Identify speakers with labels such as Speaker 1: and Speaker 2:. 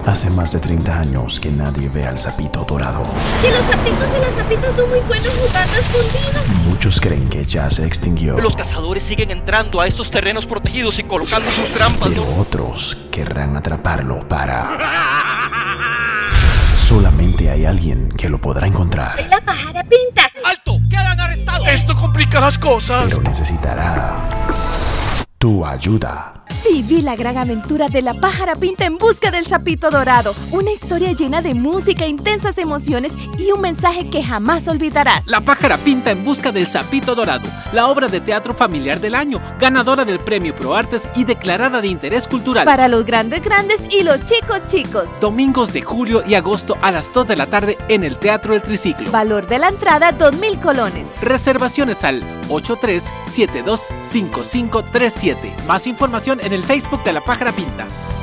Speaker 1: Hace más de 30 años que nadie ve al sapito dorado.
Speaker 2: Que los sapitos y las sapitas son muy buenos jugando escondidos.
Speaker 1: Muchos creen que ya se extinguió.
Speaker 3: Los cazadores siguen entrando a estos terrenos protegidos y colocando sus trampas,
Speaker 1: Pero
Speaker 3: ¿no?
Speaker 1: otros querrán atraparlo para... Solamente hay alguien que lo podrá encontrar.
Speaker 2: Soy la pájara pinta.
Speaker 3: ¡Alto! ¡Quedan arrestados!
Speaker 4: Esto complica las cosas.
Speaker 1: Pero necesitará tu ayuda.
Speaker 5: Viví la gran aventura de la pájara pinta en busca del sapito dorado. Una historia llena de música, intensas emociones y un mensaje que jamás olvidarás.
Speaker 6: La pájara pinta en busca del sapito dorado, la obra de teatro familiar del año, ganadora del premio ProArtes y declarada de interés cultural.
Speaker 5: Para los grandes y los chicos.
Speaker 6: Domingos de julio y agosto a las 2 de la tarde en el Teatro El Triciclo.
Speaker 5: Valor de la entrada 2,000 colones.
Speaker 6: Reservaciones al 83725537. Más información en el Facebook de La Pájara Pinta.